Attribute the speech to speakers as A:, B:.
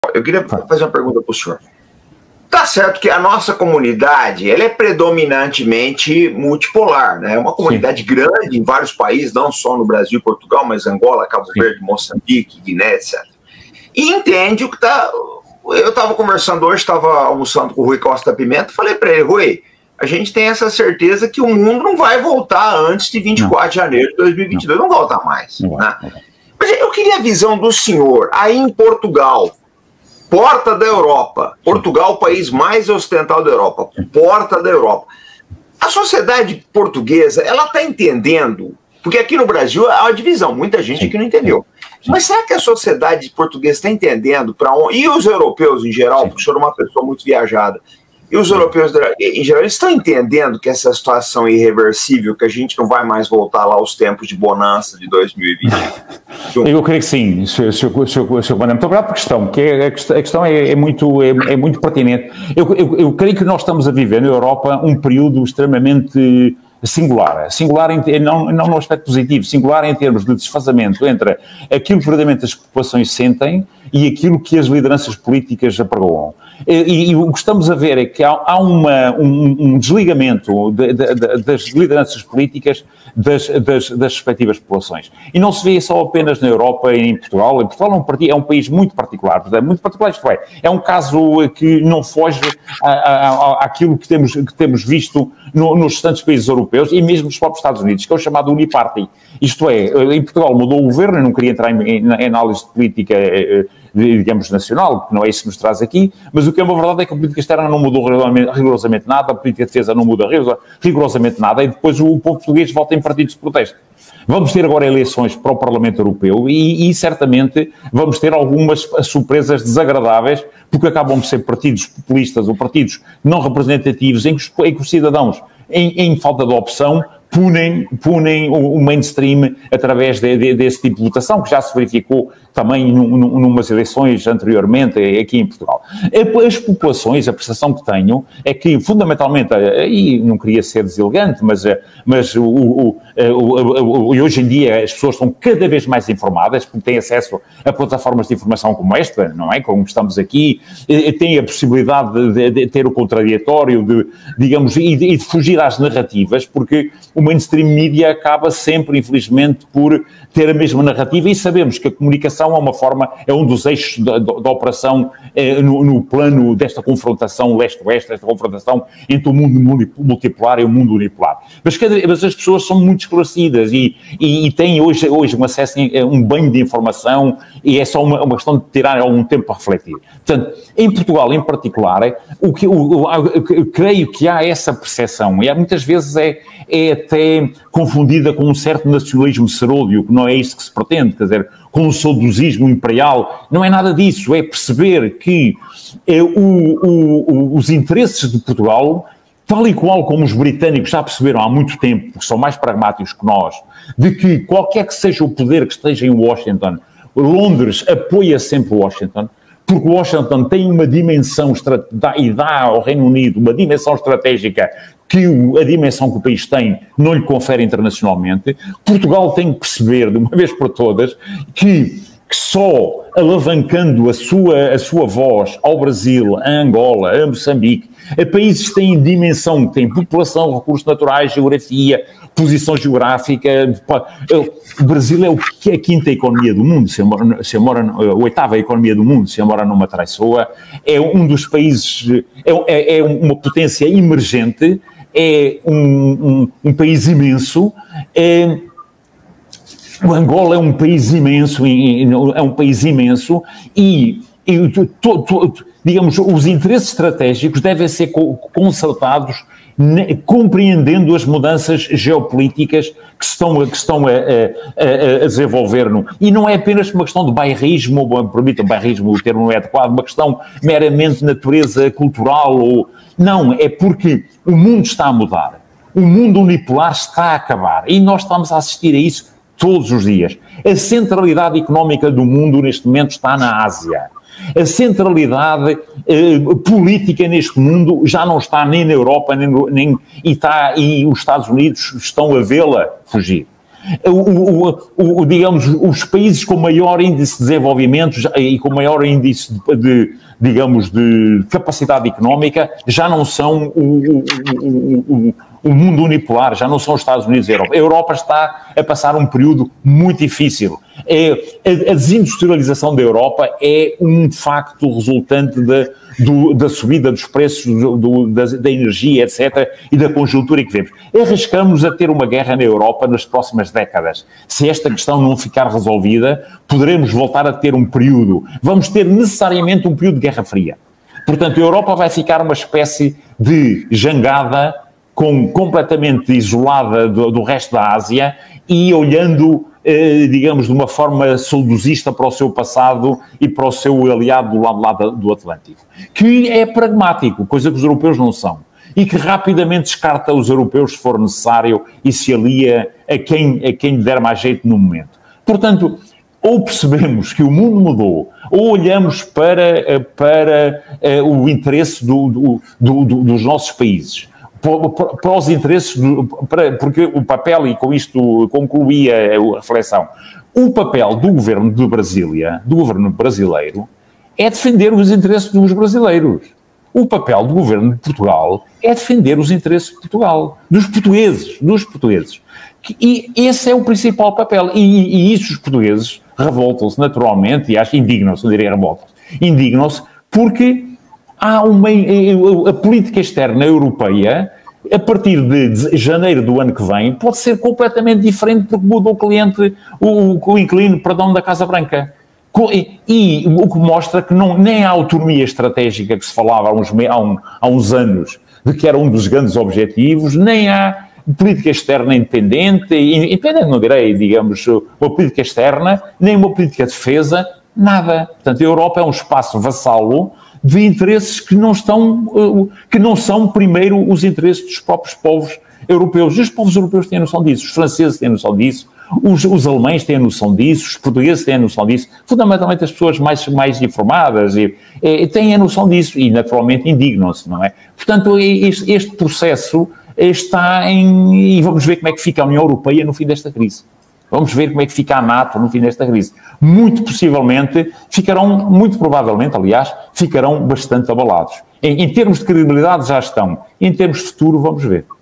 A: Eu queria fazer uma pergunta para o senhor. Tá certo que a nossa comunidade, ela é predominantemente multipolar, né? É uma comunidade grande em vários países, não só no Brasil e Portugal, mas Angola, Cabo Verde, Moçambique, Guiné, etc. E entende o que está... Eu estava conversando hoje, estava almoçando com o Rui Costa Pimenta, falei para ele, Rui, a gente tem essa certeza que o mundo não vai voltar antes de 24 de janeiro de 2022, não volta mais. Né? Mas eu queria a visão do senhor, aí em Portugal, porta da Europa, Portugal, o país mais ocidental da Europa, porta da Europa. A sociedade portuguesa, ela está entendendo, porque aqui no Brasil há uma divisão, muita gente aqui não entendeu. Mas será que a sociedade portuguesa está entendendo para onde... E os europeus em geral, porque o senhor é uma pessoa muito viajada, e os europeus em geral, eles estão entendendo que essa situação é irreversível, que a gente não vai mais voltar lá aos tempos de bonança de 2020?
B: Eu creio que sim, Sr. Coronel. Muito obrigado por questão, que a questão é muito pertinente. Eu creio que nós estamos a viver na Europa um período extremamente singular não no aspecto positivo, singular em termos de desfazamento entre aquilo que verdadeiramente as populações sentem e aquilo que as lideranças políticas apregoam. E o que estamos a ver é que há um desligamento das lideranças políticas das respectivas populações. E não se vê só apenas na Europa e em Portugal. Em Portugal é um país muito particular, isto é um caso que não foge àquilo que temos visto nos restantes países europeus e mesmo nos próprios Estados Unidos, que é o chamado uniparty. Isto é, em Portugal mudou o governo, eu não queria entrar em análise de política, digamos, nacional, que não é isso que nos traz aqui, mas o que é uma verdade é que a política externa não mudou rigorosamente nada, a política de defesa não muda rigorosamente nada, e depois o povo português vota em partidos de protesto. Vamos ter agora eleições para o Parlamento Europeu e certamente vamos ter algumas surpresas desagradáveis, porque acabam de ser partidos populistas ou partidos não representativos em que os cidadãos, em falta de opção, punem o mainstream através desse tipo de votação, que já se verificou também numas eleições anteriormente aqui em Portugal. As populações, a percepção que tenho é que, fundamentalmente, e não queria ser deselegante, mas hoje em dia as pessoas estão cada vez mais informadas, porque têm acesso a plataformas de informação como esta, não é? Como estamos aqui, têm a possibilidade de ter o contraditório, digamos, e de fugir às narrativas, porque o mainstream media acaba sempre, infelizmente, por ter a mesma narrativa e sabemos que a comunicação é um dos eixos da operação no plano desta confrontação leste-oeste, esta confrontação entre o mundo multipolar e o mundo unipolar. Mas as pessoas são muito esclarecidas e têm hoje um acesso a um banho de informação e é só uma questão de tirar algum tempo para refletir. Portanto, em Portugal em particular, eu creio que há essa percepção e muitas vezes é até confundida com um certo nacionalismo serôdio, que não é isso que se pretende, quer dizer, com um saudosismo imperial, não é nada disso, é perceber que os interesses de Portugal, tal e qual como os britânicos já perceberam há muito tempo, porque são mais pragmáticos que nós, de que qualquer que seja o poder que esteja em Washington, Londres apoia sempre Washington, porque Washington tem uma dimensão, e dá ao Reino Unido uma dimensão estratégica que a dimensão que o país tem não lhe confere internacionalmente. Portugal tem que perceber, de uma vez por todas, que só alavancando a sua voz ao Brasil, a Angola, a Moçambique, a países que têm dimensão, que têm população, recursos naturais, geografia, posição geográfica. O Brasil é a quinta economia do mundo, a oitava economia do mundo, se mora numa traiçoa, é um dos países, é uma potência emergente, é um país imenso, o Angola é um país imenso e digamos, os interesses estratégicos devem ser concertados compreendendo as mudanças geopolíticas que estão a desenvolver. E não é apenas uma questão de bairrismo, permitam, bairrismo, o termo não é adequado, uma questão meramente de natureza cultural. Não, é porque o mundo está a mudar. O mundo unipolar está a acabar. E nós estamos a assistir a isso todos os dias. A centralidade económica do mundo neste momento está na Ásia. A centralidade política neste mundo já não está nem na Europa, e os Estados Unidos estão a vê-la fugir. Digamos, os países com maior índice de desenvolvimento e com maior índice de capacidade económica já não são o mundo unipolar, já não são os Estados Unidos e a Europa. A Europa está a passar um período muito difícil. A desindustrialização da Europa é um facto resultante da subida dos preços da energia, etc., e da conjuntura que vemos. Arriscamos a ter uma guerra na Europa nas próximas décadas. Se esta questão não ficar resolvida, poderemos voltar a ter um período, vamos ter necessariamente um período de Guerra Fria. Portanto, a Europa vai ficar uma espécie de jangada completamente isolada do resto da Ásia e olhando, digamos, de uma forma saudosista para o seu passado e para o seu aliado do lado do Atlântico, que é pragmático, coisa que os europeus não são, e que rapidamente descarta os europeus se for necessário e se alia a quem lhe der mais jeito no momento. Portanto, ou percebemos que o mundo mudou, ou olhamos para o interesse dos nossos países, para os interesses, porque o papel, e com isto concluía a reflexão, o papel do governo de Brasília, do governo brasileiro, é defender os interesses dos brasileiros. O papel do governo de Portugal é defender os interesses de Portugal, dos portugueses. E esse é o principal papel. E isso os portugueses revoltam-se naturalmente, e acho indignam-se, não diria revoltam-se, indignam-se porque há a política externa europeia, a partir de janeiro do ano que vem, pode ser completamente diferente porque muda o cliente, o inquilino, perdão, da Casa Branca. E o que mostra que nem a autonomia estratégica que se falava há uns anos, de que era um dos grandes objetivos, nem há política externa independente não direi, digamos, uma política externa, nem uma política de defesa, nada. Portanto, a Europa é um espaço vassalo de interesses que não são primeiro os interesses dos próprios povos europeus. E os povos europeus têm a noção disso, os franceses têm a noção disso, os alemães têm a noção disso, os portugueses têm a noção disso, fundamentalmente as pessoas mais informadas têm a noção disso e naturalmente indignam-se, não é? Portanto, este processo está e vamos ver como é que fica a União Europeia no fim desta crise. Vamos ver como é que fica a NATO no fim desta crise. Muito provavelmente, aliás, ficarão bastante abalados. Em termos de credibilidade já estão. Em termos de futuro, vamos ver.